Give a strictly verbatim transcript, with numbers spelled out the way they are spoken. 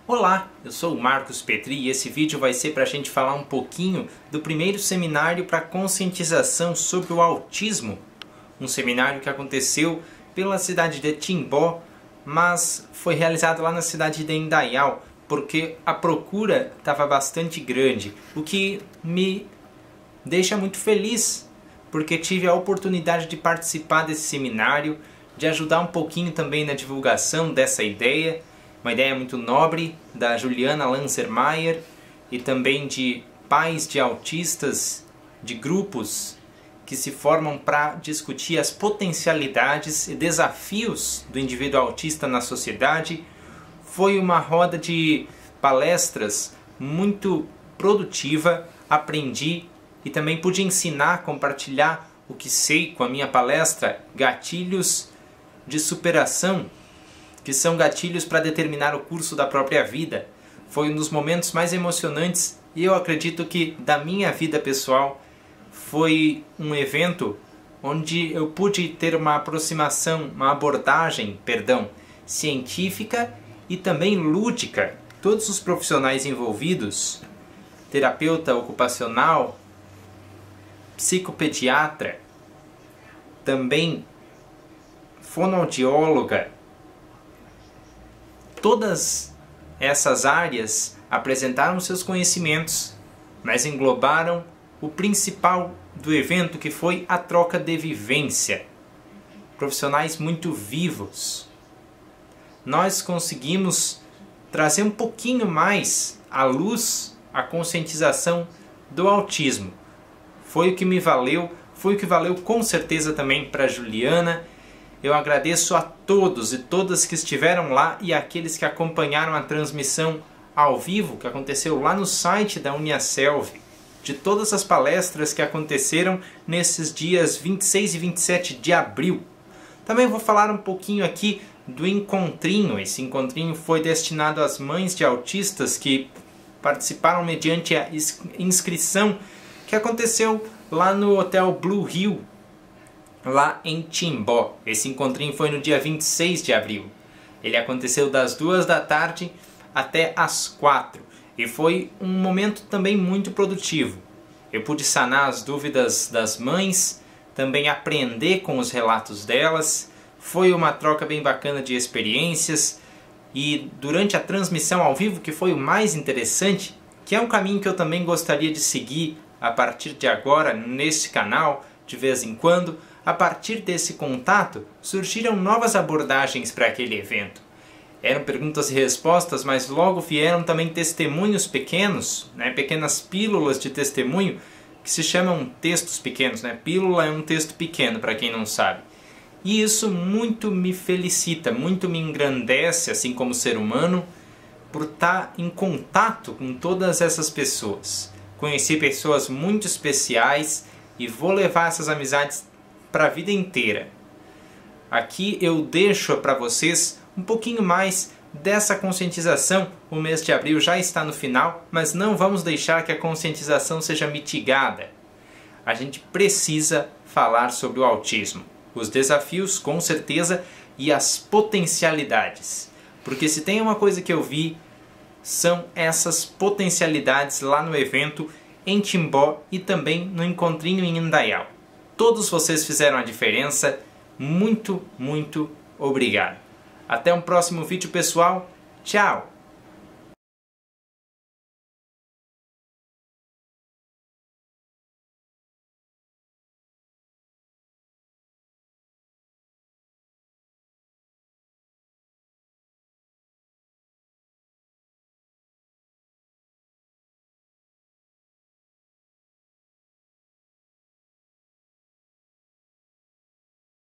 Olá, eu sou o Marcos Petri e esse vídeo vai ser para a gente falar um pouquinho do primeiro seminário para conscientização sobre o autismo. Um seminário que aconteceu pela cidade de Timbó, mas foi realizado lá na cidade de Indaial, porque a procura estava bastante grande, o que me deixa muito feliz, porque tive a oportunidade de participar desse seminário, de ajudar um pouquinho também na divulgação dessa ideia, uma ideia muito nobre da Juliana Lanzermeier e também de pais de autistas, de grupos que se formam para discutir as potencialidades e desafios do indivíduo autista na sociedade. Foi uma roda de palestras muito produtiva, aprendi e também pude ensinar, compartilhar o que sei com a minha palestra, gatilhos de superação, que são gatilhos para determinar o curso da própria vida. Foi um dos momentos mais emocionantes e eu acredito que da minha vida pessoal foi um evento onde eu pude ter uma aproximação, uma abordagem, perdão, científica e também lúdica. Todos os profissionais envolvidos, terapeuta ocupacional, psicopediatra, também fonoaudióloga, todas essas áreas apresentaram seus conhecimentos, mas englobaram o principal do evento, que foi a troca de vivência. Profissionais muito vivos. Nós conseguimos trazer um pouquinho mais à luz a conscientização do autismo. Foi o que me valeu, foi o que valeu com certeza também para Juliana. Eu agradeço a todos e todas que estiveram lá e aqueles que acompanharam a transmissão ao vivo que aconteceu lá no site da Uniaselv, de todas as palestras que aconteceram nesses dias vinte e seis e vinte e sete de abril. Também vou falar um pouquinho aqui do encontrinho. Esse encontrinho foi destinado às mães de autistas que participaram mediante a inscrição que aconteceu lá no Hotel Blue Hill, lá em Timbó. Esse encontrinho foi no dia vinte e seis de abril. Ele aconteceu das duas da tarde até as quatro. E foi um momento também muito produtivo. Eu pude sanar as dúvidas das mães, também aprender com os relatos delas. Foi uma troca bem bacana de experiências. E durante a transmissão ao vivo, que foi o mais interessante, que é um caminho que eu também gostaria de seguir a partir de agora nesse canal, de vez em quando. A partir desse contato, surgiram novas abordagens para aquele evento. Eram perguntas e respostas, mas logo vieram também testemunhos pequenos, né? Pequenas pílulas de testemunho, que se chamam textos pequenos. Né? Pílula é um texto pequeno, para quem não sabe. E isso muito me felicita, muito me engrandece, assim como ser humano, por estar em contato com todas essas pessoas. Conheci pessoas muito especiais e vou levar essas amizades para a vida inteira. Aqui eu deixo para vocês um pouquinho mais dessa conscientização. O mês de abril já está no final, mas não vamos deixar que a conscientização seja mitigada. A gente precisa falar sobre o autismo, os desafios com certeza e as potencialidades. Porque se tem uma coisa que eu vi, são essas potencialidades lá no evento em Timbó e também no encontrinho em Indaial. Todos vocês fizeram a diferença. Muito, muito obrigado. Até um próximo vídeo, pessoal. Tchau!